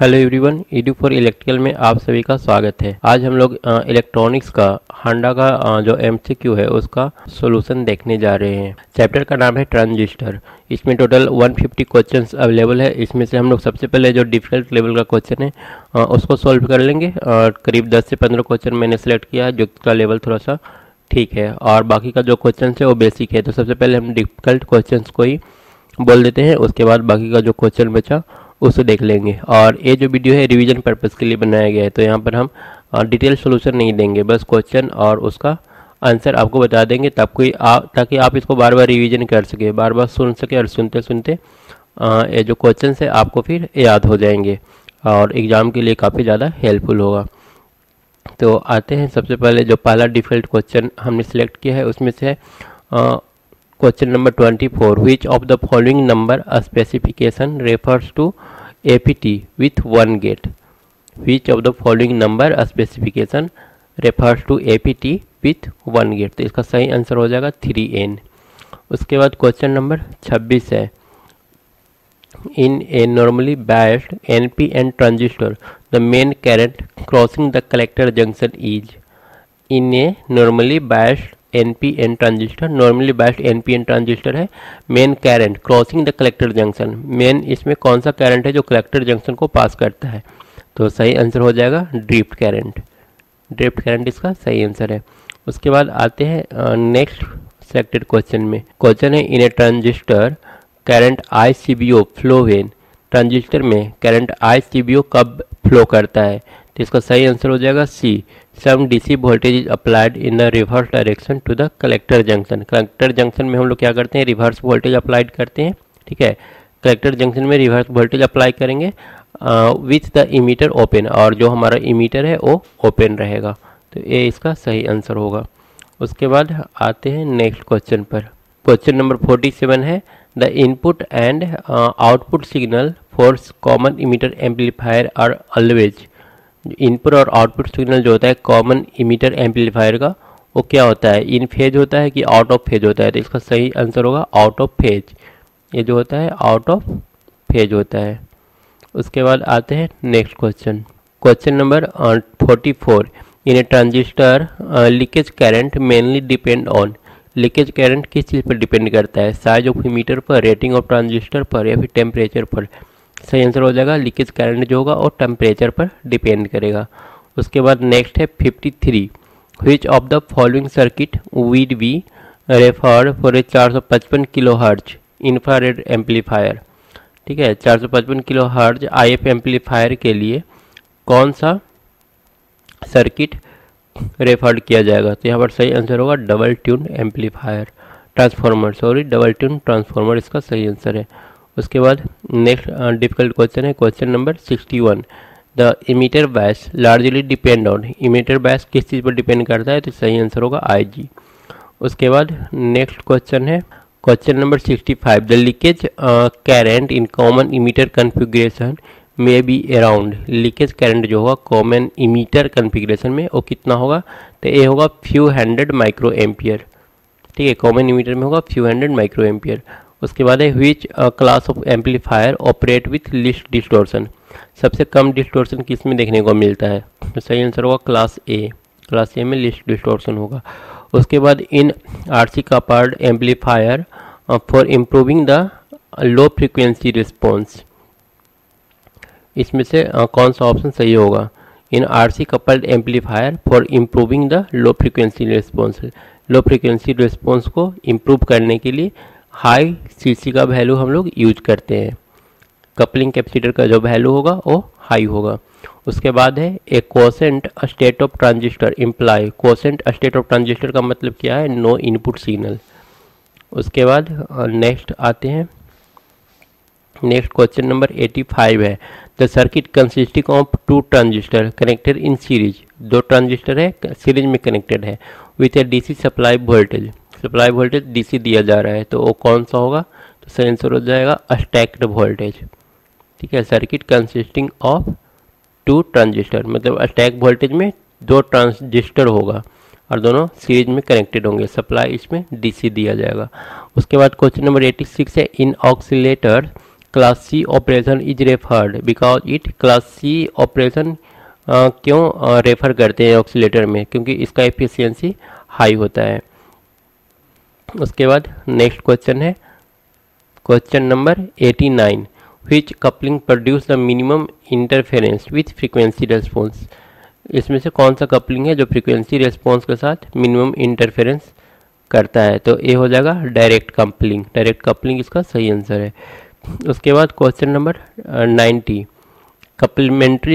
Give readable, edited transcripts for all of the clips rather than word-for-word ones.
Hello everyone, edu for electrical में आप सभी का स्वागत है। आज हम लोग इलेक्ट्रॉनिक्स का हांडा का जो एमसीक्यू है उसका सॉल्यूशन देखने जा रहे हैं। चैप्टर का नाम है ट्रांजिस्टर। इसमें टोटल 150 क्वेश्चंस अवेलेबल है। इसमें से हम लोग सबसे पहले जो डिफिकल्ट लेवल का क्वेश्चन है उसको सॉल्व कर लेंगे और करीब 10 से 15 क्वेश्चन मैंने सेलेक्ट किया है जिसका लेवल थोड़ा सा ठीक है और बाकी का जो क्वेश्चन है वो बेसिक है। तो सबसे पहले हम डिफिकल्ट क्वेश्चन को ही बोल देते हैं, उसके बाद बाकी का जो क्वेश्चन बचा उसे देख लेंगे। और ये जो वीडियो है रिवीजन पर्पस के लिए बनाया गया है, तो यहाँ पर हम डिटेल सॉल्यूशन नहीं देंगे, बस क्वेश्चन और उसका आंसर आपको बता देंगे ताकि आप इसको बार बार रिवीजन कर सके, बार बार सुन सके और सुनते सुनते ये जो क्वेश्चन है आपको फिर याद हो जाएंगे और एग्ज़ाम के लिए काफ़ी ज़्यादा हेल्पफुल होगा। तो आते हैं, सबसे पहले जो पहला डिफिकल्ट क्वेश्चन हमने सेलेक्ट किया है उसमें से question number 24, which of the following number specification refers to APT with 1 gate. Which of the following number specification refers to APT with 1 gate. तो इसका सही आंसर हो जाएगा 3n। उसके बाद क्वेश्चन नंबर 26 है, in a normally biased NPN transistor the main current crossing the collector junction is. In a normally biased NPN transistor, normally biased NPN transistor है, main current crossing the collector junction, main इसमें कौन सा current है जो collector junction को पास करता है। तो सही आंसर हो जाएगा ड्रिफ्ट करंट। ड्रिफ्ट करंट इसका सही आंसर है। उसके बाद आते हैं नेक्स्ट सेलेक्टेड क्वेश्चन में। क्वेश्चन है, in a transistor current ICBO flow when. Transistor में करंट ICBO कब फ्लो करता है। तो इसका सही आंसर हो जाएगा C, some DC voltage is applied in the reverse direction to the collector junction. Collector junction में हम लोग क्या करते हैं, रिवर्स वोल्टेज अप्लाइड करते हैं। ठीक है, कलेक्टर जंक्शन में रिवर्स वोल्टेज अप्लाई करेंगे विथ द इमीटर ओपन, और जो हमारा इमीटर है वो ओपन रहेगा। तो ये इसका सही आंसर होगा। उसके बाद आते हैं नेक्स्ट क्वेश्चन पर। क्वेश्चन नंबर 47 है, the input and output signal for common emitter amplifier are always. Input और आउटपुट सिग्नल जो होता है कॉमन इमीटर एम्पलीफायर का, वो क्या होता है, इन फेज होता है कि आउट ऑफ फेज होता है। तो इसका सही आंसर होगा आउट ऑफ फेज। ये जो होता है आउट ऑफ फेज होता है। उसके बाद आते हैं next question. Question number 44, in a transistor leakage current mainly depend on. Leakage current किस चीज़ पर डिपेंड करता है, साइज ऑफ इमीटर पर, रेटिंग ऑफ ट्रांजिस्टर पर, या फिर टेम्परेचर पर। सही आंसर हो जाएगा लीकेज करंट जो होगा और टेम्परेचर पर डिपेंड करेगा। उसके बाद नेक्स्ट है 53, which of the following circuit would be referred for a 455 kilo hertz infrared amplifier. ठीक है, 455 किलो हर्ट्ज IF एम्पलीफायर के लिए कौन सा सर्किट रेफर्ड किया जाएगा। तो यहाँ पर सही आंसर होगा double tune amplifier transformer, double tune transformer इसका सही आंसर है। उसके बाद नेक्स्ट डिफिकल्ट क्वेश्चन है, question number 61, the emitter bias largely depend on. Emitter bias किस चीज़ पर डिपेंड करता है, तो सही आंसर होगा IG। उसके बाद नेक्स्ट क्वेश्चन है question number 65, the leakage current in common emitter configuration may be around. Leakage current जो होगा कॉमन इमीटर कन्फिग्रेशन में वो कितना होगा, तो ये होगा फ्यू हंड्रेड माइक्रो एम्पियर। ठीक है, कॉमन इमीटर में होगा फ्यू हंड्रेड माइक्रो एम्पियर। उसके बाद है, which class of amplifier operate with least distortion. सबसे कम डिस्टोर्शन किस में देखने को मिलता है, तो सही आंसर होगा क्लास ए। क्लास ए में लीस्ट डिस्टोर्शन होगा। उसके बाद in RC coupled amplifier for improving the low frequency response. इसमें से कौन सा ऑप्शन सही होगा, in RC coupled amplifier for improving the low frequency response. Low frequency response को इम्प्रूव करने के लिए हाई CC का वैल्यू हम लोग यूज करते हैं। कपलिंग कैपेसिटर का जो वैल्यू होगा वो हाई होगा। उसके बाद है, a quotient state of transistor imply. Quotient state of transistor का मतलब क्या है, नो इनपुट सिग्नल। उसके बाद नेक्स्ट आते हैं, नेक्स्ट क्वेश्चन नंबर 85 है, the circuit consisting of 2 transistor connected in series. 2 transistor है सीरीज में कनेक्टेड है with a DC supply voltage. Supply voltage DC दिया जा रहा है, तो वो कौन सा होगा, तो सही आंसर हो जाएगा स्टैक्ड वोल्टेज। ठीक है, सर्किट कंसिस्टिंग ऑफ 2 ट्रांजिस्टर मतलब स्टैक वोल्टेज में 2 ट्रांजिस्टर होगा और दोनों सीरीज में कनेक्टेड होंगे, सप्लाई इसमें DC दिया जाएगा। उसके बाद क्वेश्चन नंबर 86 है, in oscillator class C operation is referred because it class C operation क्यों रेफर करते हैं ऑक्सीलेटर में, क्योंकि इसका एफिशिएंसी हाई होता है। उसके बाद नेक्स्ट क्वेश्चन है question number 89, which coupling produce the minimum interference with frequency response. इसमें से कौन सा कपलिंग है जो फ्रीक्वेंसी रेस्पॉन्स के साथ मिनिमम इंटरफेरेंस करता है, तो ये हो जाएगा डायरेक्ट कपलिंग। डायरेक्ट कपलिंग इसका सही आंसर है। उसके बाद क्वेश्चन नंबर 90, कम्प्लीमेंट्री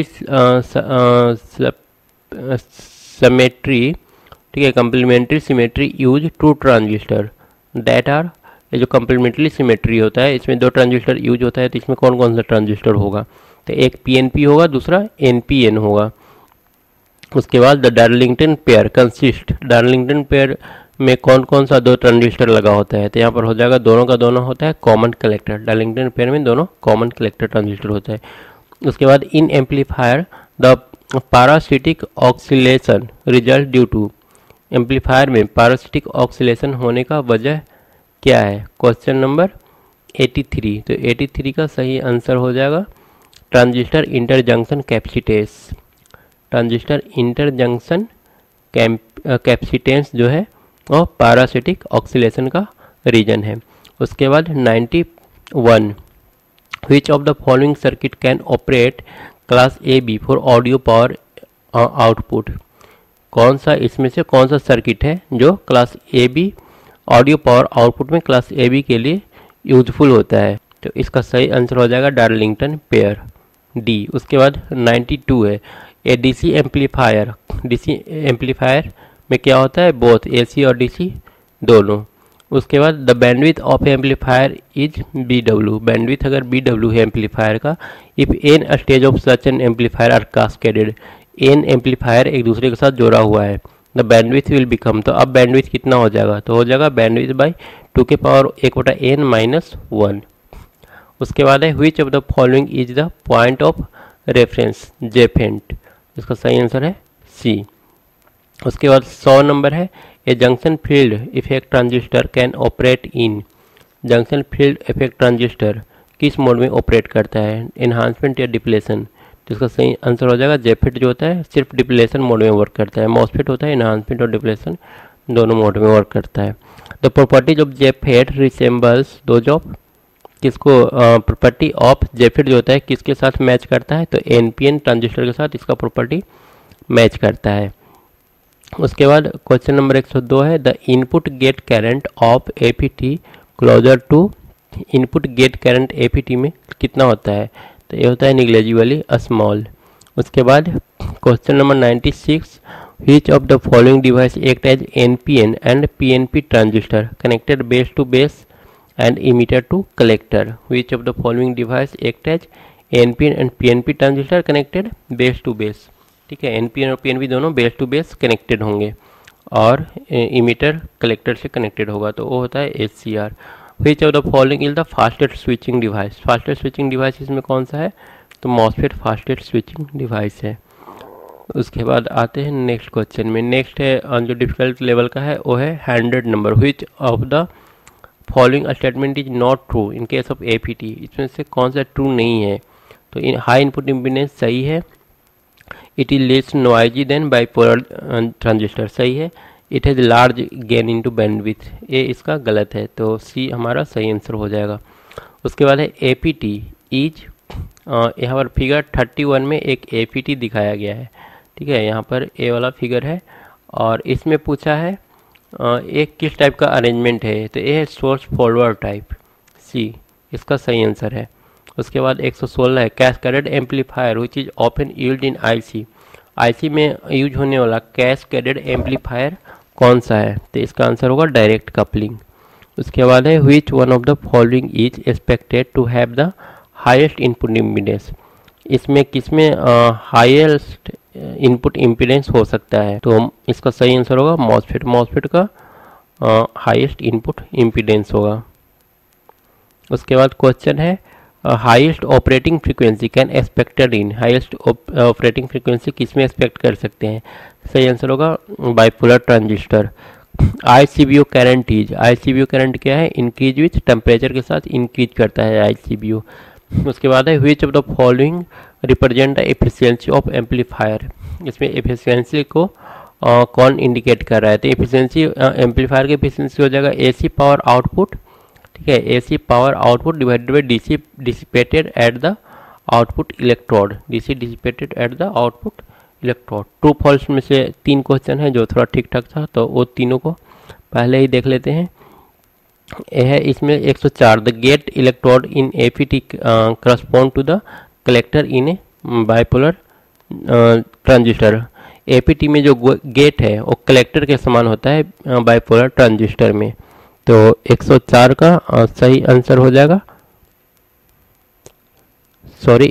सिमेट्री, ठीक है, complementary symmetry use two transistor that are. ये जो कम्प्लीमेंट्री सिमेट्री होता है इसमें दो ट्रांजिस्टर यूज होता है, तो इसमें कौन कौन सा ट्रांजिस्टर होगा, तो एक पीएनपी होगा, दूसरा एनपीएन होगा। उसके बाद the Darlington pair consist, Darlington pair में कौन कौन सा दो ट्रांजिस्टर लगा होता है, तो यहाँ पर हो जाएगा दोनों का दोनों होता है कॉमन कलेक्टर। डार्लिंगटन पेयर में दोनों कॉमन कलेक्टर ट्रांजिस्टर होता है। उसके बाद in amplifier the parasitic oscillation result due to, amplifier में पैरासिटिक ऑक्सीलेशन होने का वजह क्या है, क्वेश्चन नंबर 83। तो 83 का सही आंसर हो जाएगा transistor interjunction capacitance. Transistor interjunction capacitance जो है वो पैरासिटिक ऑक्सीलेशन का रीजन है। उसके बाद 91, which of the following circuit can operate class A B for audio power output. कौन सा इसमें से कौन सा सर्किट है जो class A B audio power output में क्लास ए बी के लिए यूजफुल होता है, तो इसका सही आंसर हो जाएगा डार्लिंगटन पेयर डी। उसके बाद 92 है a DC amplifier. DC amplifier में क्या होता है, बोथ एसी और डीसी दोनों। उसके बाद the bandwidth of amplifier is BW। Bandwidth अगर BW है एम्पलीफायर का, if n stage of such n amplifier are cascaded, n amplifier एक दूसरे के साथ जोड़ा हुआ है, द बैंडविड्थ विल बिकम, तो अब बैंडविड्थ कितना हो जाएगा, तो हो जाएगा बैंडविड्थ बाई 2 के पावर 1/n-1। उसके बाद है which of the following is the point of reference JFET, इसका सही आंसर है सी। उसके बाद 100 नंबर है a junction field effect transistor can operate in. Junction field effect transistor किस मोड में ऑपरेट करता है, एनहांसमेंट या डिप्लेशन, तो इसका सही आंसर हो जाएगा जेफेट जो होता है सिर्फ डिप्लेशन मोड में वर्क करता है। मॉसफेट होता है एनहांसमेंट और डिप्लेशन दोनों मोड में वर्क करता है। The properties of JFET resembles those of, किसको प्रॉपर्टी ऑफ जेफेट जो होता है किसके साथ मैच करता है, तो एनपीएन ट्रांजिस्टर के साथ इसका प्रॉपर्टी मैच करता है। उसके बाद क्वेश्चन नंबर 102 है the input gate current of APT closer to. Input gate current APT में कितना होता है, तो ये होता है निग्लेजिबली स्मॉल। उसके बाद question number 96, which of the following device act as NPN and PNP transistor connected base to base and emitter to collector. Which of the following device act as NPN and PNP transistor connected base to base, ठीक है, NPN और PNP दोनों base to base connected होंगे और emitter collector से connected होगा, तो वो होता है HCR. Which of the following is the fastest switching device. Fastest switching device इसमें कौन सा है, तो मॉसफेट फास्टेस्ट स्विचिंग डिवाइस है। उसके बाद आते हैं नेक्स्ट क्वेश्चन में। नेक्स्ट है जो डिफिकल्ट लेवल का है वो है 100 number. Which of the following statement is not true in case of APT. इसमें से कौन सा ट्रू नहीं है, तो हाई इनपुट इम्पीडेंस सही है, it is less noisy than bipolar transistor सही है, it has large gain into bandwidth, ये इसका गलत है, तो सी हमारा सही आंसर हो जाएगा। उसके बाद है एपीटी इज, यहाँ पर फिगर 31 में एक एपीटी दिखाया गया है, ठीक है, यहाँ पर ए वाला फिगर है और इसमें पूछा है एक किस टाइप का अरेंजमेंट है, तो ये है सोर्स फॉरवर्ड टाइप, सी इसका सही आंसर है। उसके बाद 116 है cascaded amplifier which is often used in IC. IC में यूज होने वाला कैस्केडेड एम्पलीफायर कौन सा है, तो इसका आंसर होगा डायरेक्ट कपलिंग। उसके बाद है which one of the following is expected to have the highest input impedance. इसमें किसमें हाईएस्ट इनपुट इम्पीडेंस हो सकता है, तो इसका सही आंसर होगा मॉसफेट। मॉसफेट का हाईएस्ट इनपुट इम्पीडेंस होगा। उसके बाद क्वेश्चन है highest operating frequency can expected in. Highest operating frequency किस में एक्सपेक्ट कर सकते हैं, सही आंसर होगा बाइपोलर ट्रांजिस्टर। ICBO करंट क्या है, इंक्रीज विथ टेम्परेचर के साथ इंक्रीज करता है ICBO। उसके बाद है which of the following represent the efficiency of amplifier, इसमें एफिशिएंसी को कौन इंडिकेट कर रहा है, तो एफिशिएंसी एम्पलीफायर की एफिशिएंसी हो जाएगा AC पावर आउटपुट, ठीक है, AC power output divided by DC dissipated at the output electrode, DC dissipated at the output electrode. True false में से 3 क्वेश्चन है जो थोड़ा ठीक ठाक था, तो वो तीनों को पहले ही देख लेते हैं। यह है इसमें 104, the gate electrode in APT correspond to the collector in a bipolar transistor. APT में जो गेट है वो कलेक्टर के समान होता है बाइपोलर ट्रांजिस्टर में। तो 104 का सही आंसर हो जाएगा, सॉरी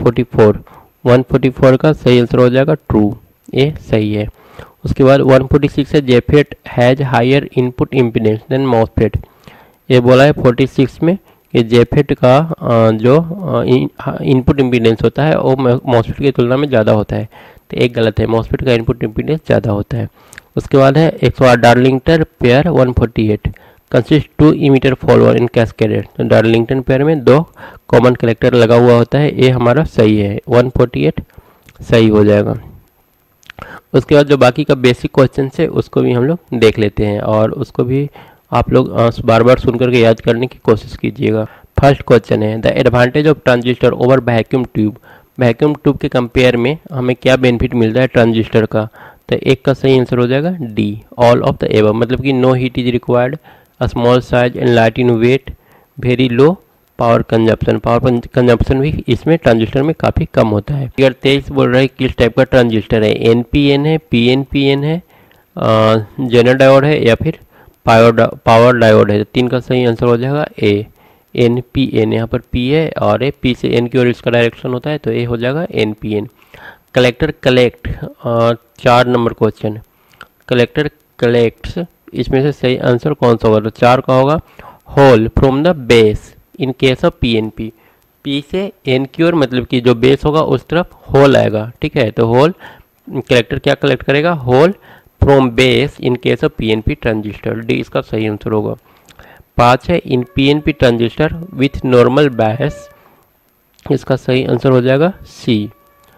144 का सही आंसर हो जाएगा ट्रू, ये सही है। उसके बाद 146 है JFET has higher input impedance than MOSFET. ये बोला है 46 में कि जेफेट का जो इनपुट इम्पीडेंस होता है वो मॉसफेट की तुलना में ज़्यादा होता है, तो एक गलत है, मॉसफेट का इनपुट इम्पीडेंस ज़्यादा होता है। उसके बाद है 108 Darlington pair 148 consist 2 emitter follower in cascaded. तो डार्लिंगटन पेयर में 2 कॉमन कलेक्टर लगा हुआ होता है, ये हमारा सही है, 148 सही हो जाएगा। उसके बाद जो बाकी का बेसिक क्वेश्चन है उसको भी हम लोग देख लेते हैं और उसको भी आप लोग बार बार सुन करके याद करने की कोशिश कीजिएगा। फर्स्ट क्वेश्चन है the advantage of transistor over vacuum tube. Vacuum tube के कंपेयर में हमें क्या बेनिफिट मिलता है ट्रांजिस्टर का, तो एक का सही आंसर हो जाएगा D, all of the above, मतलब कि no heat is required, small size and light in weight, very low power consumption. Power consumption भी इसमें ट्रांजिस्टर में काफ़ी कम होता है। फिगर 23 बोल रहा है किस टाइप का ट्रांजिस्टर है, NPN है, PNPN है, जेनर डायोड है या फिर पावर डायोड है। 3 का सही आंसर हो जाएगा ए, NPN। यहाँ पर P है और ए P से N की ओर इसका डायरेक्शन होता है, तो ए हो जाएगा NPN। Collector collect 4 number question, collector collects, इसमें से सही आंसर कौन सा होगा, तो 4 का होगा hole from the base in case of PNP। P से N की ओर मतलब कि जो बेस होगा उस तरफ होल आएगा, ठीक है, तो होल कलेक्टर क्या कलेक्ट करेगा, hole from base in case of PNP transistor, D इसका सही आंसर होगा। 5 है in PNP transistor with normal bias, इसका सही आंसर हो जाएगा C,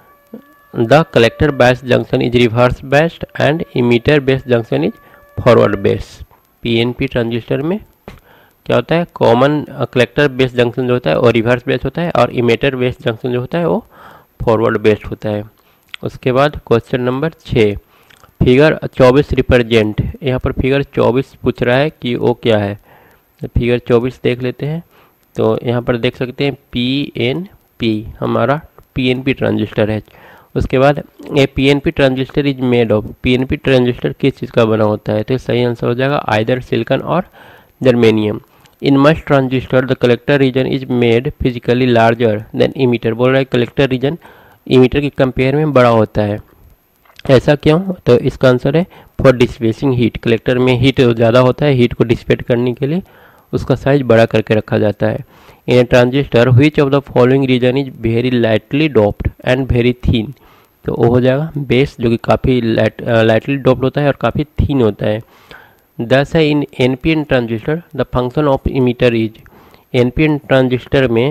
the collector bias junction is reverse biased and emitter biased junction is forward biased. PNP transistor में क्या होता है, कॉमन कलेक्टर बेस्ड जंक्शन जो होता है वो रिवर्स बेस्ड होता है और इमीटर बेस्ड जंक्शन जो होता है वो फॉरवर्ड बेस्ड होता है। उसके बाद क्वेश्चन नंबर 6, फिगर 24 रिप्रेजेंट, यहाँ पर फिगर 24 पूछ रहा है कि वो क्या है, तो फिगर 24 देख लेते हैं। तो यहाँ पर देख सकते हैं PNP हमारा PNP ट्रांजिस्टर है। उसके बाद a PNP transistor is made of, PNP transistor किस चीज़ का बना होता है, तो सही आंसर हो जाएगा आइदर सिलिकॉन और germanium. In most transistor the collector region is made physically larger than emitter, बोल रहा है कलेक्टर रीजन इमीटर के कंपेयर में बड़ा होता है, ऐसा क्यों, तो इसका आंसर है फॉर डिसिपेटिंग हीट। कलेक्टर में हीट ज़्यादा होता है, हीट को डिसिपेट करने के लिए उसका साइज बड़ा करके रखा जाता है। In a transistor which of the following region is very lightly doped and very thin, तो वो हो जाएगा बेस जो कि काफ़ी लाइटली डोप्ड होता है और काफ़ी थीन होता है। 10 है in NPN transistor the function of emitter is, NPN transistor में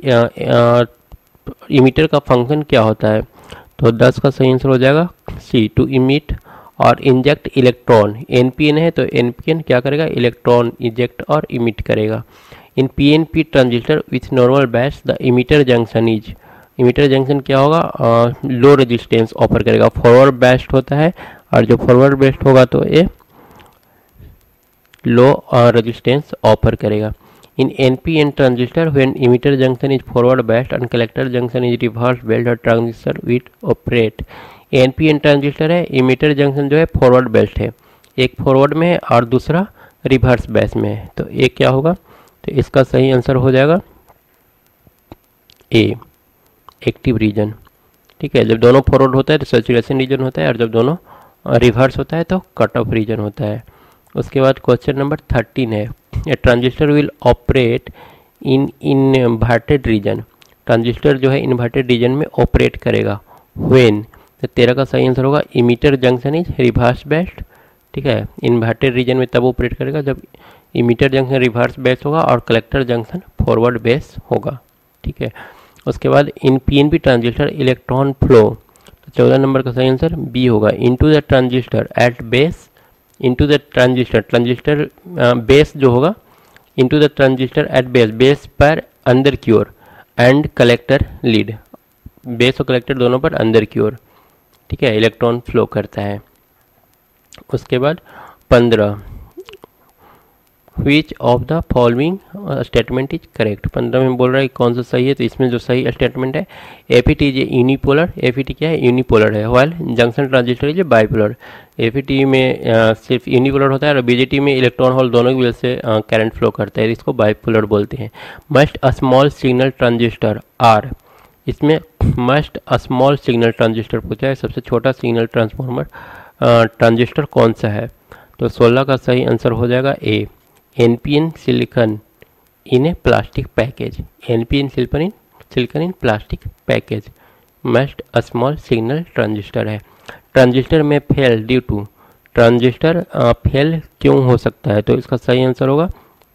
इमीटर का फंक्शन क्या होता है, तो 10 का सही आंसर हो जाएगा सी, टू इमिट और इंजेक्ट इलेक्ट्रॉन। NPN है तो NPN क्या करेगा, इलेक्ट्रॉन इंजेक्ट और इमिट करेगा। In PNP transistor with normal bias the emitter junction is, emitter junction क्या होगा, लो रेजिस्टेंस ऑफर करेगा, फॉरवर्ड बेस्ड होता है और जो फॉरवर्ड बेस्ड होगा तो ये लो रेजिस्टेंस ऑफर करेगा। In NPN transistor when emitter junction is forward biased and collector junction is reverse biased transistor with operate. NPN transistor है, इमीटर जंक्शन जो है फॉरवर्ड बेस्ड है, एक फॉरवर्ड में है और दूसरा रिवर्स बेस में है, तो एक क्या होगा, तो इसका सही आंसर हो जाएगा ए, एक्टिव रीजन। ठीक है, जब दोनों फॉरवर्ड होता है तो सैचुरेशन रीजन होता है और जब दोनों रिवर्स होता है तो कट ऑफ रीजन होता है। उसके बाद क्वेश्चन नंबर 13 है a transistor will operate in inverted region, transistor जो है इन्वर्टेड रीजन में ऑपरेट करेगा व्हेन, तो 13 का सही आंसर होगा emitter junction is reverse biased. ठीक है। इन्वर्टेड रीजन में तब ऑपरेट करेगा जब इमीटर जंक्शन रिवर्स बेस होगा और कलेक्टर जंक्शन फॉरवर्ड बेस होगा, ठीक है। उसके बाद in PNP transistor electron flow, तो 14 नंबर का सही आंसर बी होगा। Into the transistor at base, into the transistor base जो होगा into the transistor at base पर अंदर की ओर एंड कलेक्टर लीड, बेस और कलेक्टर दोनों पर अंदर की ओर, ठीक है, इलेक्ट्रॉन फ्लो करता है। उसके बाद 15 which of the following statement is correct. 15 में बोल रहा है कौन सा सही है, तो इसमें जो सही स्टेटमेंट है एफईटी इज यूनिपोलर, एफईटी क्या है यूनिपोलर है, while junction transistor is bipolar. FET में सिर्फ यूनिपोलर होता है और बीजेटी में इलेक्ट्रॉन होल दोनों की वजह से करंट फ्लो करता है, इसको बाइपोलर बोलते हैं। Most a small signal transistor are, इसमें most a small signal transistor पूछा है, सबसे छोटा सिग्नल ट्रांसफॉर्मर ट्रांजिस्टर कौन सा है, तो 16 का सही आंसर हो जाएगा A, NPN silicon in a plastic package, NPN silicon in plastic package most a small signal transistor है। ट्रांजिस्टर में fail due to, transistor fail क्यों हो सकता है, तो इसका सही आंसर होगा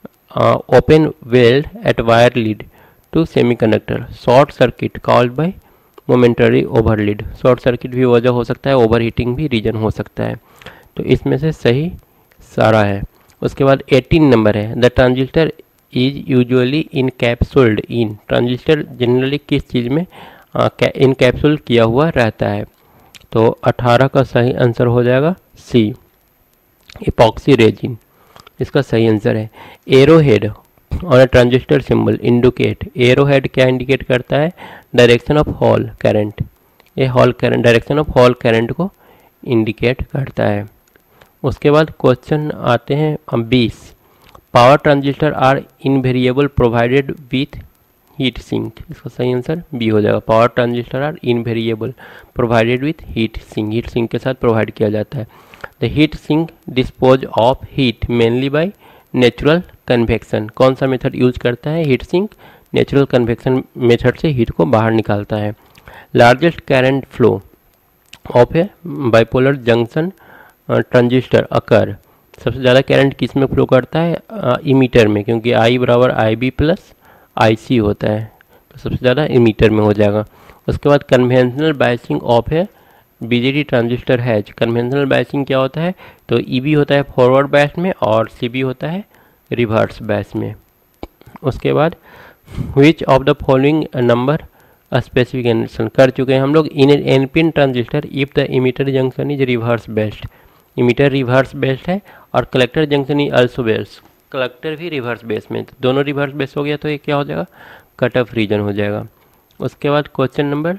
open weld at wire lead to semiconductor, short circuit called by momentary overload, short circuit भी वजह हो सकता है, ओवर हीटिंग भी रीजन हो सकता है, तो इसमें से सही सारा है। उसके बाद 18 नंबर है the transistor is usually encapsulated in, transistor generally किस चीज़ में इनकैप्सूल किया हुआ रहता है, तो 18 का सही आंसर हो जाएगा सी, इपॉक्सी रेजिन, इसका सही आंसर है। Arrowhead on a transistor symbol indicate, arrowhead क्या इंडिकेट करता है, डायरेक्शन ऑफ हॉल करंट, ये hole current, direction of hole current को इंडिकेट करता है। उसके बाद क्वेश्चन आते हैं 20, power transistor are invariable provided with heat sink, इसका सही आंसर बी हो जाएगा, power transistor are invariable provided with heat sink, heat sink के साथ प्रोवाइड किया जाता है। The heat sink dispose of heat mainly by natural convection, कौन सा मेथड यूज करता है heat sink, natural convection method से हीट को बाहर निकालता है। Largest current flow of a bipolar junction transistor occur, सबसे ज़्यादा करंट किस में फ्लो करता है, इमीटर में, क्योंकि आई बराबर आई बी प्लस आई सी होता है, तो सबसे ज़्यादा इमीटर में हो जाएगा। उसके बाद conventional biasing of a BJT transistor has, conventional biasing क्या होता है, तो ईबी होता है फॉरवर्ड बैच में और सीबी होता है रिवर्स बैच में। उसके बाद which of the following number specification कर चुके हैं हम लोग in NPN transistor if the emitter junction is reverse biased, emitter reverse biased है और collector junction is also biased, collector भी रिवर्स बेस में, तो दोनों रिवर्स बेस हो गया तो ये क्या हो जाएगा, कट ऑफ रीजन हो जाएगा। उसके बाद question number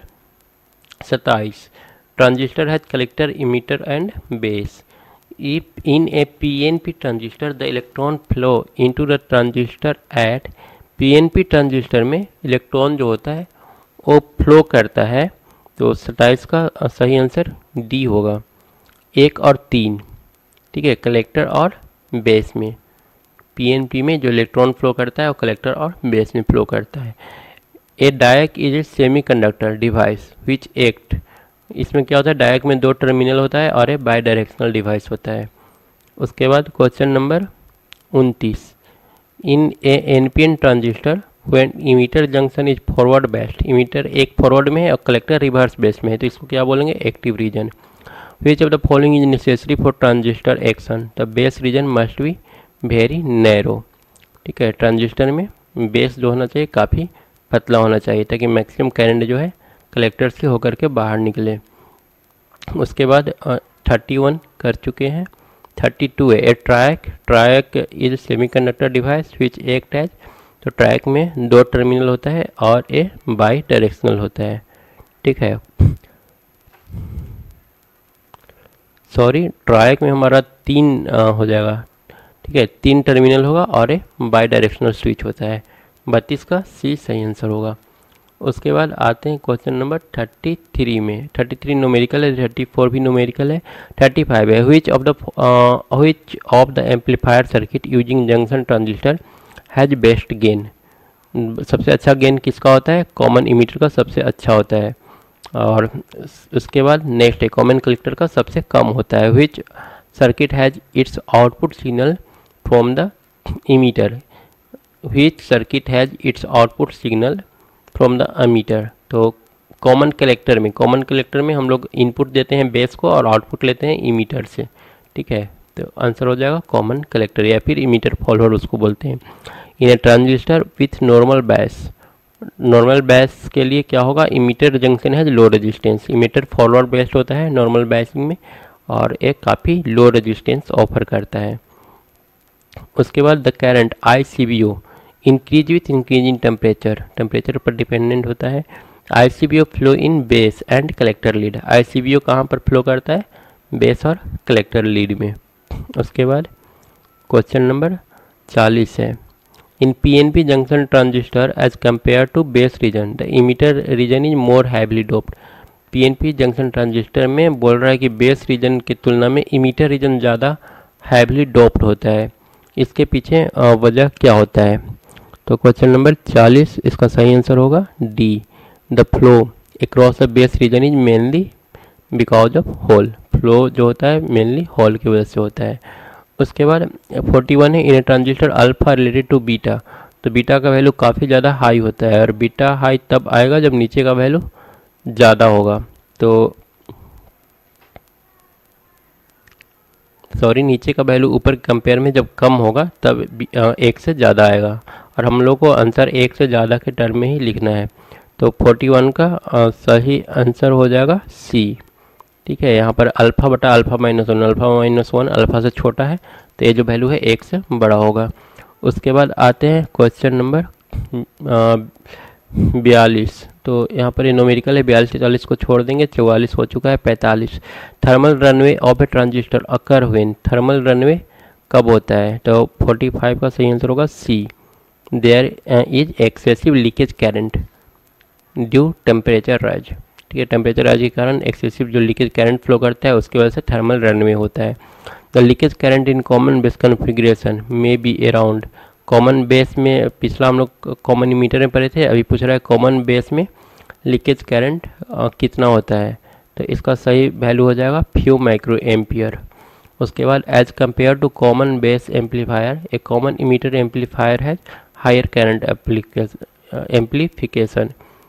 27, transistor has collector emitter and base, if in a PNP transistor the electron flow into the transistor at, PNP transistor में इलेक्ट्रॉन जो होता है वो फ्लो करता है, तो 27 का सही आंसर डी होगा, 1 और 3, ठीक है, कलेक्टर और बेस में, पीएनपी में जो इलेक्ट्रॉन फ्लो करता है वो कलेक्टर और बेस में फ्लो करता है। A diac is a semiconductor device which act, इसमें क्या होता है, डायक में 2 टर्मिनल होता है और ए बाई डायरेक्शनल डिवाइस होता है। उसके बाद question number 29, in a NPN transistor when emitter junction is forward biased, emitter एक फॉरवर्ड में है और कलेक्टर रिवर्स बेस में है, तो इसको क्या बोलेंगे, active region. Which of the following is necessary for transistor action, the base region must be very narrow, ठीक है, ट्रांजिस्टर में बेस जो होना चाहिए काफ़ी पतला होना चाहिए ताकि मैक्सिमम करंट जो है कलेक्टर से होकर के बाहर निकले। उसके बाद 31 कर चुके हैं, 32 है a triac is semiconductor device which act as, तो ट्रैक में 2 टर्मिनल होता है और ए बाई डायरेक्शनल होता है, ठीक है, सॉरी ट्रैक में हमारा 3 हो जाएगा, ठीक है, 3 टर्मिनल होगा और ए बाई डायरेक्शनल स्विच होता है, 32 का सी सही आंसर होगा। उसके बाद आते हैं क्वेश्चन नंबर 33 में, 33 न्यूमेरिकल है, 34 भी न्यूमेरिकल है, 35 है which of the amplifier circuit using junction transistor has best gain, सबसे अच्छा गेन किसका होता है, कॉमन इमीटर का सबसे अच्छा होता है, और उसके बाद नेक्स्ट है कॉमन कलेक्टर का सबसे कम होता है। Which circuit has its output signal from the emitter, which circuit has its output signal from the emitter. तो कॉमन कलेक्टर में हम लोग इनपुट देते हैं बेस को और आउटपुट लेते हैं इमीटर से, ठीक है। तो आंसर हो जाएगा कॉमन कलेक्टर या फिर इमीटर फॉलोअर उसको बोलते हैं। In a transistor with normal bias के लिए क्या होगा, इमीटर जंक्शन है low resistance, emitter follower based होता है नॉर्मल बैसिंग में और एक काफ़ी लो रेजिस्टेंस ऑफर करता है। उसके बाद the current ICBO increase with increase in temperature पर डिपेंडेंट होता है। ICBO flow in base and collector lead, ICBO कहाँ पर फ्लो करता है, बेस और कलेक्टर लीड में। उसके बाद क्वेश्चन नंबर 40 है, in PNP junction transistor as compare to base region the emitter region is more heavily doped. PNP junction transistor में बोल रहा है कि बेस रीजन की तुलना में इमीटर रीजन ज़्यादा हैवली डोप्ड होता है, इसके पीछे वजह क्या होता है। तो क्वेश्चन नंबर 40 इसका सही आंसर होगा D, the flow across the base region is mainly because of hole, flow जो होता है मेनली होल की वजह से होता है। उसके बाद 41 है, in a transistor alpha related to beta, तो बीटा का वैल्यू काफ़ी ज़्यादा हाई होता है और बीटा हाई तब आएगा जब नीचे का वैल्यू ज़्यादा होगा। तो नीचे का वैल्यू ऊपर कंपेयर में जब कम होगा तब 1 से ज़्यादा आएगा और हम लोग को आंसर 1 से ज़्यादा के टर्म में ही लिखना है। तो 41 का सही आंसर हो जाएगा सी, ठीक है। यहाँ पर अल्फ़ा बटा अल्फ़ा माइनस वन अल्फ़ा से छोटा है तो ये जो वैल्यू है 1 से बड़ा होगा। उसके बाद आते हैं क्वेश्चन नंबर 42, तो यहाँ पर ये न्यूमेरिकल है, 42 43 को छोड़ देंगे, 44 हो चुका है। 45, thermal runaway of a transistor occur when, thermal runaway कब होता है, तो 45 का सही आंसर होगा C, there is excessive leakage current due temperature rise, ठीक है। टेम्परेचर राइज के कारण एक्सेसिव जो लीकेज करंट फ्लो करता है उसकी वजह से थर्मल रनवे होता है। The leakage current in common base configuration may be around, common base में पिछला हम लोग कॉमन इमीटर में पढ़े थे, अभी पूछ रहा है कॉमन बेस में लीकेज करंट कितना होता है, तो इसका सही वैल्यू हो जाएगा फ्यू माइक्रो एम्पियर। उसके बाद as compare to common base amplifier, a common emitter amplifier है हायर करंट एम्पलीफिकेशन,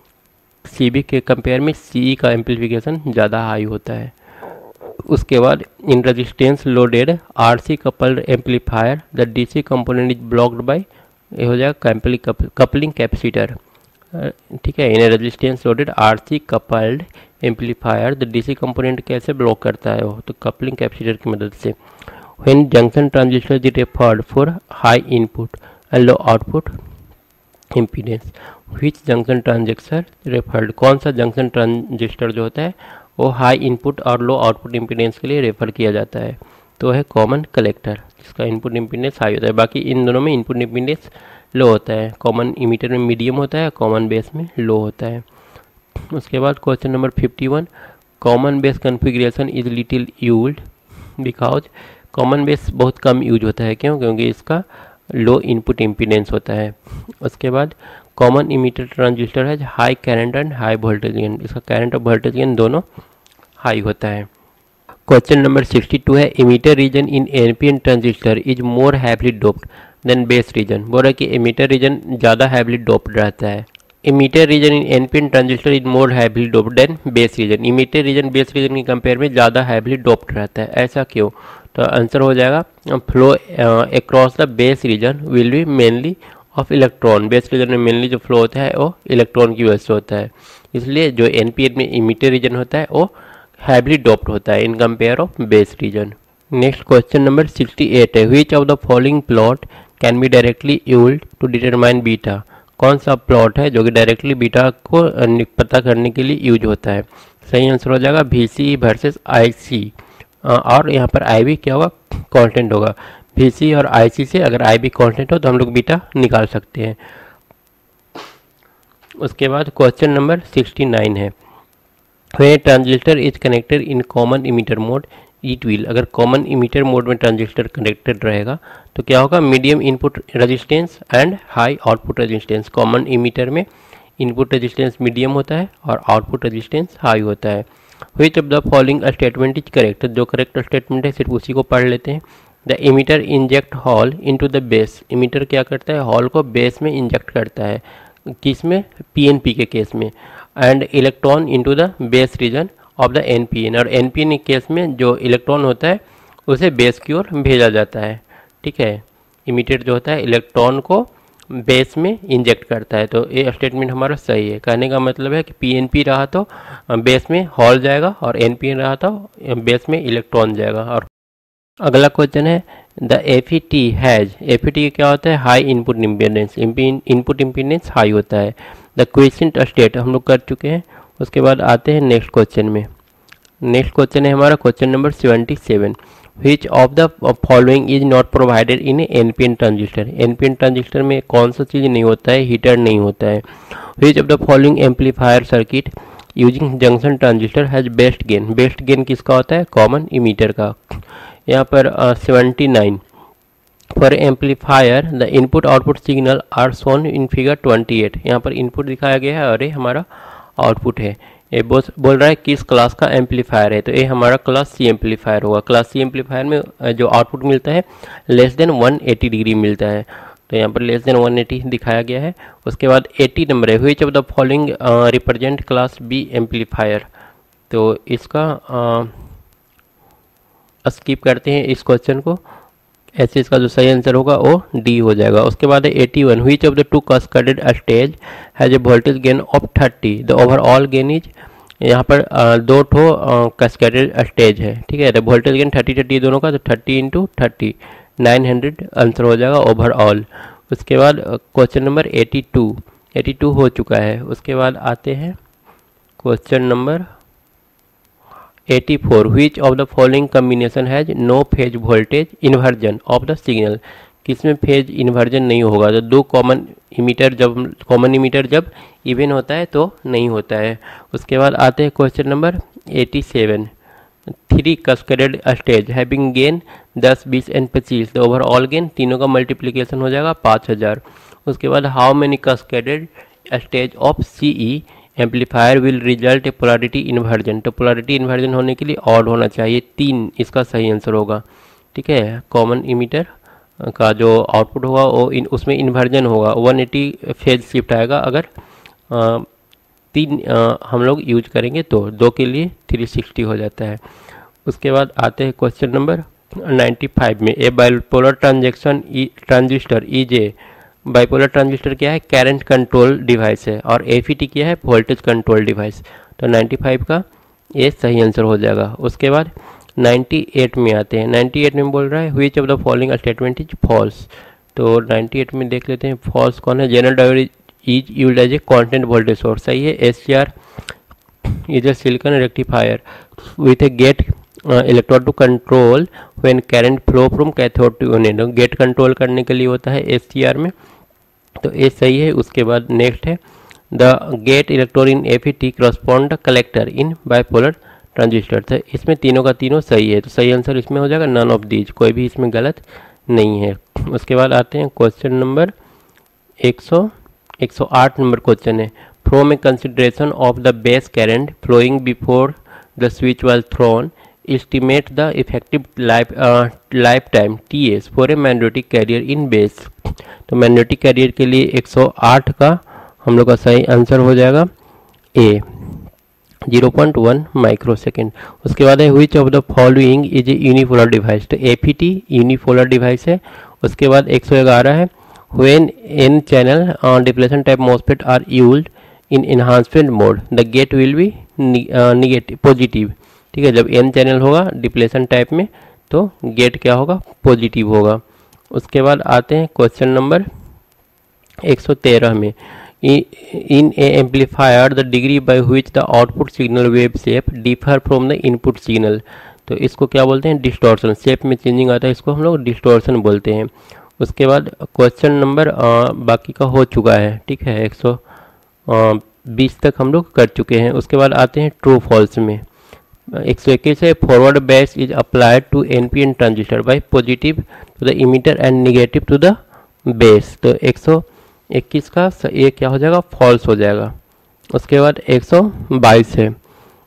CB के कंपेयर में CE का एम्पलीफिकेशन ज़्यादा हाई होता है। उसके बाद in resistance loaded RC coupled amplifier the DC component is blocked by, ये हो जाएगा कपलिंग कैपेसिटर, ठीक है। In resistance loaded RC coupled amplifier the DC component कैसे ब्लॉक करता है वो, तो कपलिंग कैपेसिटर की मदद से। When junction transistor is referred for high input and low output impedance, which junction transistor referred, कौन सा जंक्शन ट्रांजिस्टर जो होता है वो हाई इनपुट और लो आउटपुट इम्पीडेंस के लिए रेफर किया जाता है, तो है कॉमन कलेक्टर, जिसका इनपुट इम्पीडेंस हाई होता है। बाकी इन दोनों में इनपुट इम्पीडेंस लो होता है, कॉमन इमीटर में मीडियम होता है, कॉमन बेस में लो होता है। उसके बाद question number 51, common base configuration is little used because, common base बहुत कम यूज होता है, क्यों, क्योंकि इसका लो इनपुट इम्पीडेंस होता है। उसके बाद कॉमन इमीटर ट्रांजिस्टर है high current and high voltage gain, इसका करंट और वोल्टेज गेन दोनों हाई होता है। क्वेश्चन नंबर 62 है, emitter region in NPN transistor is more heavily doped than base region, बोल रहा है कि इमीटर रीजन ज़्यादा हैवली डोप्ड रहता है। Emitter region in NPN transistor is more heavily doped than base region, emitter region base region की compare में ज़्यादा हैवली डोप्ड रहता है, ऐसा क्यों, तो आंसर हो जाएगा flow across the base region will be mainly of electron, base region में मेनली जो फ्लो होता है वो इलेक्ट्रॉन की वजह से होता है, इसलिए जो NPN में इमीटर रीजन होता है वो हैवली डोप्ड होता है in compare of base region. Next question number 68 है, which of the following plot can be directly used to determine beta, कौन सा प्लॉट है जो कि डायरेक्टली बीटा को पता करने के लिए यूज होता है। सही आंसर हो जाएगा VC वर्सेस IC, और यहाँ पर IB क्या होगा, कांस्टेंट होगा। VC और IC से अगर IB कांस्टेंट हो तो हम लोग बीटा निकाल सकते हैं। उसके बाद क्वेश्चन नंबर 69 है, when transistor is connected in common emitter mode it will, अगर कॉमन इमीटर मोड में ट्रांजिस्टर कनेक्टेड रहेगा तो क्या होगा, medium input resistance and high output resistance, common emitter में इनपुट रेजिस्टेंस मीडियम होता है और आउटपुट रेजिस्टेंस हाई होता है। Which of the following statement is correct, जो करेक्ट स्टेटमेंट है सिर्फ उसी को पढ़ लेते हैं। The emitter inject hole into the base, emitter क्या करता है, हॉल को बेस में इंजेक्ट करता है, किसमें, पीएनपी के केस में, and electron into the base region of the NPN, और एनपीएन केस में जो इलेक्ट्रॉन होता है उसे बेस की ओर भेजा जाता है। ठीक है, इमीटर जो होता है इलेक्ट्रॉन को बेस में इंजेक्ट करता है। तो ये स्टेटमेंट हमारा सही है। कहने का मतलब है कि पीएनपी रहा तो बेस में हॉल जाएगा और एनपीएन रहा तो बेस में इलेक्ट्रॉन जाएगा। और अगला क्वेश्चन है द एफईटी हैज, एफईटी क्या होता है, high input impedance, input impedance high होता है। द क्विसेंट स्टेट हम लोग कर चुके हैं। उसके बाद आते हैं नेक्स्ट क्वेश्चन में। नेक्स्ट क्वेश्चन है हमारा question number 77, which of the following is not provided in NPN transistor, NPN transistor में कौन सा चीज़ नहीं होता है, हीटर नहीं होता है। Which of the following amplifier circuit using junction transistor has best gain, best gain किसका होता है, कॉमन इमीटर का। यहाँ पर 79 for amplifier the input output signal are shown in figure 28, यहाँ पर इनपुट दिखाया गया है और ये हमारा आउटपुट है। ये बोल रहा है किस क्लास का एम्पलीफायर है, तो ये हमारा क्लास सी एम्पलीफायर होगा। क्लास सी एम्पलीफायर में जो आउटपुट मिलता है लेस देन 180 डिग्री मिलता है, तो यहाँ पर लेस देन 180 दिखाया गया है। उसके बाद 80 नंबर है, which of the following represent class B amplifier, तो इसका स्किप करते हैं इस क्वेश्चन को, ऐसे इसका जो सही आंसर होगा वो डी हो जाएगा। उसके बाद है 81, which of the two cascaded stage has a voltage gain of 30, the overall gain is, यहाँ पर दो ठो कास्केडेड स्टेज है। ठीक है, तो वोल्टेज गेन 30 दोनों का, तो 30 इंटू 30 900 आंसर हो जाएगा ओवरऑल। उसके बाद क्वेश्चन नंबर 82 हो चुका है। उसके बाद आते हैं question number 84, which of the following combination has no phase voltage inversion of the signal, किसमें फेज इन्वर्जन नहीं होगा, तो दो कॉमन इमीटर जब इवन होता है तो नहीं होता है। उसके बाद आते हैं question number 87, 3 cascaded stage having gain 10, 20 and 25, तो ओवरऑल गेन तीनों का मल्टीप्लिकेशन हो जाएगा 5000। उसके बाद how many cascaded stage of CE amplifier will result a polarity inversion, तो पोलैरिटी इन्वर्जन होने के लिए ऑड होना चाहिए 3, इसका सही आंसर होगा। ठीक है, कॉमन इमीटर का जो आउटपुट होगा वो उसमें इन्वर्जन होगा, 180 फेज शिफ्ट आएगा अगर 3 हम लोग यूज करेंगे तो 2 के लिए 360 हो जाता है। उसके बाद आते हैं क्वेश्चन नंबर 95 में, a bipolar transistor is, bipolar transistor क्या है, करंट कंट्रोल डिवाइस है, और एफईटी क्या है, वोल्टेज कंट्रोल डिवाइस, तो 95 का ये सही आंसर हो जाएगा। उसके बाद 98 में आते हैं। 98 में बोल रहा है which of the following statement is false, तो 98 में देख लेते हैं फॉल्स कौन है, general diode is used as a constant voltage source, सही है। SCR is a silicon rectifier with a gate electrode to control when current flow from cathode to anode, gate control करने के लिए होता है एससीआर में, तो ये सही है। उसके बाद नेक्स्ट है the gate electrode in FET correspond the collector in bipolar transistor, तो इसमें तीनों का तीनों सही है, तो सही आंसर इसमें हो जाएगा नन ऑफ दीज, कोई भी इसमें गलत नहीं है। उसके बाद आते हैं क्वेश्चन नंबर 108 नंबर क्वेश्चन है, from a consideration of the base current flowing before the switch was thrown estimate the effective lifetime TS for a magnetic carrier in base, तो मैग्नेटिक कैरियर के लिए 108 का हम लोग का सही आंसर हो जाएगा ए, 0.1 माइक्रोसेकेंड। उसके बाद है which of the following is a unipolar device, तो एफईटी यूनिपोलर डिवाइस है। उसके बाद 111 है when N channel depletion type MOSFET are used in enhancement mode the gate will be negative positive, ठीक है, जब एन चैनल होगा डिप्लेशन टाइप में तो गेट क्या होगा, पॉजिटिव होगा। उसके बाद आते हैं क्वेश्चन नंबर 113 में, in a amplifier the degree by which the output signal wave shape differ from the input signal, तो इसको क्या बोलते हैं, डिस्टॉर्शन, शेप में चेंजिंग आता है इसको हम लोग डिस्टॉर्शन बोलते हैं। उसके बाद क्वेश्चन नंबर बाकी का हो चुका है, ठीक है, 120 तक हम लोग कर चुके हैं। उसके बाद आते हैं ट्रू फॉल्स में, 121 है forward base is applied to NPN transistor by positive to the emitter and negative to the base, तो 121 का ये क्या हो जाएगा, फॉल्स हो जाएगा। उसके बाद 122 है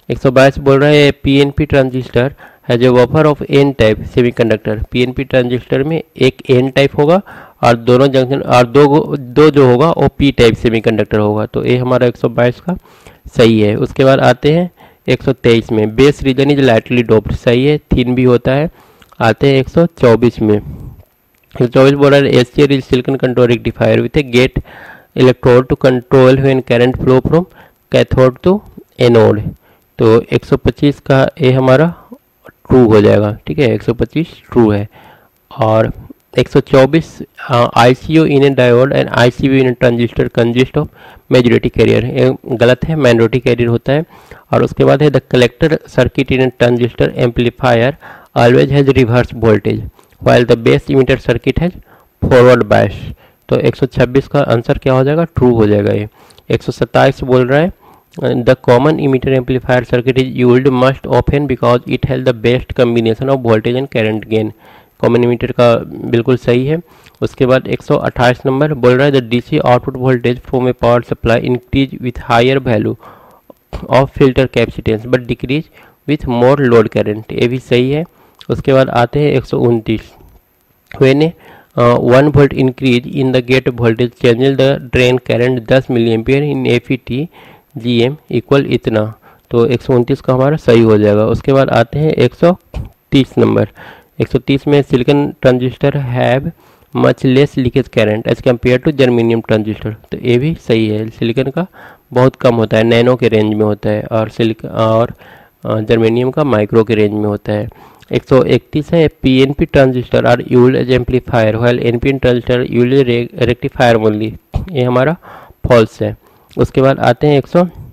122 बोल रहा है पीएनपी ट्रांजिस्टर है जो buffer of N type semiconductor. PNP transistor में एक एन टाइप होगा और दोनों जंक्शन और दो जो होगा वो पी टाइप सेमीकंडक्टर होगा। तो ये हमारा 122 का सही है। उसके बाद आते हैं 123 में, base region is lightly doped, सही है, थिन भी होता है। आते हैं 124 में, 124 बोल रहा है HCR is silicon control rectifier with a gate electrode to control when current flow from cathode to anode. तो 125 का ए हमारा ट्रू हो जाएगा, ठीक है, 125 ट्रू है। और 124 ICU in a diode and ICU in a transistor consist of majority carrier, ये गलत है, माइनॉरिटी कैरियर होता है। और उसके बाद है the collector circuit in a transistor amplifier always has reverse voltage while the base emitter circuit has forward bias. तो 126 का आंसर क्या हो जाएगा, ट्रू हो जाएगा ये। 127 बोल रहा है the common emitter amplifier circuit is used must often because it has the best combination of voltage and current gain. Common emitter का बिल्कुल सही है। उसके बाद 128 नंबर बोल रहा है the DC output voltage from a power supply increase with higher value of filter capacitance but decrease with more load current, ये भी सही है। उसके बाद आते हैं 129 when 1 volt increase in the gate voltage changes the drain current 10 milli ampere in FET GM equal इतना। तो 129 का हमारा सही हो जाएगा। उसके बाद आते हैं 130 नंबर, 130 में silicon transistor have much less leakage current as compare to germanium transistor, तो ये भी सही है, सिलिकॉन का बहुत कम होता है, नैनो के रेंज में होता है, और जर्मेनियम का माइक्रो के रेंज में होता है। 131 है PNP transistor are used as amplifier while NPN transistor used rectifier only, ये हमारा फॉल्स है। उसके बाद आते हैं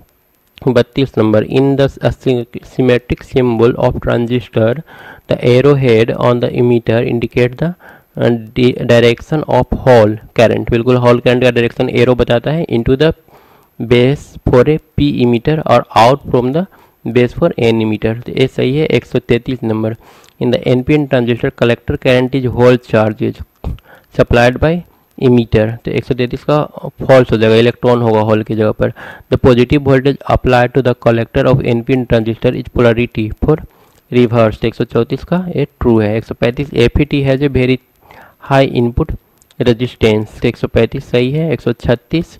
132 number in the symmetric symbol of transistor the arrow head on the emitter indicate the direction of hole current, बिल्कुल hole current का direction arrow बताता है, into the base for a P emitter और out from the base for N emitter, तो ये सही है। 133 number in the NPN transistor collector current is hole charges supplied by emitter, तो 133 का फॉल्स हो जाएगा, इलेक्ट्रॉन होगा हॉल की जगह पर। The positive voltage applied to the collector of NPN transistor is polarity for reverse, 134 का ये ट्रू है। 135 एफईटी है जो वेरी हाई इनपुट रेजिस्टेंस, 135 सही है। 136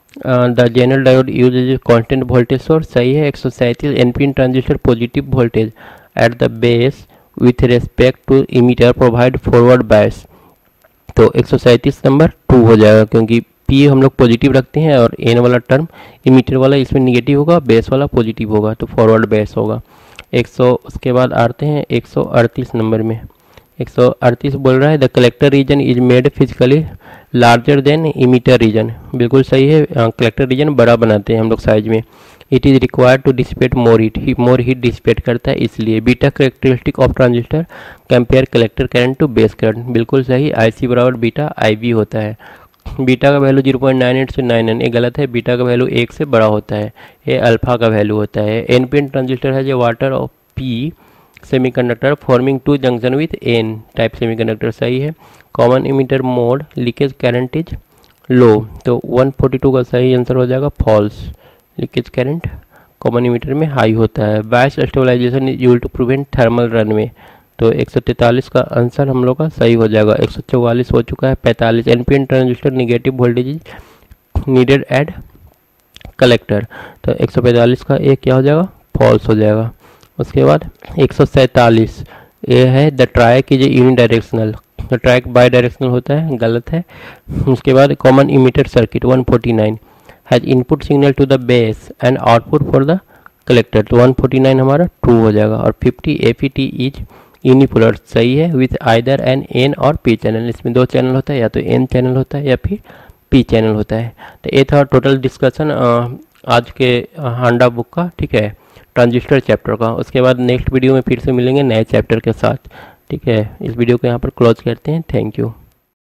the general diode use is constant voltage source, सही है। 137 NPN transistor positive voltage at the base with respect to emitter provide forward bias, तो 137 नंबर ट्रू हो जाएगा क्योंकि पी हम लोग पॉजिटिव रखते हैं और एन वाला टर्म इमीटर वाला इसमें निगेटिव होगा, बेस वाला पॉजिटिव होगा, तो फॉरवर्ड बेस होगा। 100 उसके बाद आते हैं 138 नंबर में, 138 बोल रहा है the collector region is made physically larger than emitter region, बिल्कुल सही है, कलेक्टर रीजन बड़ा बनाते हैं हम लोग साइज में। It is required to dissipate more heat dissipate करता है इसलिए। Beta characteristic of transistor compare collector current to base current, बिल्कुल सही, IC बराबर बीटा IB होता है। बीटा का वैल्यू 0.98 से 99, ये गलत है, बीटा का वैल्यू 1 से बड़ा होता है, ये अल्फा का वैल्यू होता है। एनपीएन ट्रांजिस्टर है जो wafer of P semiconductor forming 2 junction with N type semiconductor, सही है। Common emitter mode leakage current is low, तो 142 का सही आंसर हो जाएगा false, leakage current common emitter में हाई होता है। Bias stabilization is used to prevent thermal runaway, तो 143 का आंसर हम लोग का सही हो जाएगा। 144 हो चुका है। 45 NPN transistor negative voltage is needed at collector, तो 145 का एक क्या हो जाएगा, फॉल्स हो जाएगा। उसके बाद 147 ये है the track is unidirectional, तो ट्रैक बाई डायरेक्शनल होता है, गलत है। उसके बाद common emitter circuit 149 has input signal to the base and output for the collector, तो 149 हमारा ट्रू हो जाएगा। और 50 एफईटी इज यूनिपोलर, सही है, विथ आइदर एन एन और पी चैनल, इसमें 2 चैनल होता है, या तो एन चैनल होता है या फिर पी चैनल होता है। तो ये था टोटल डिस्कशन आज के हांडा बुक का, ठीक है, ट्रांजिस्टर चैप्टर का। उसके बाद नेक्स्ट वीडियो में फिर से मिलेंगे नए चैप्टर के साथ, ठीक है। इस वीडियो को यहाँ पर क्लोज करते हैं, थैंक यू।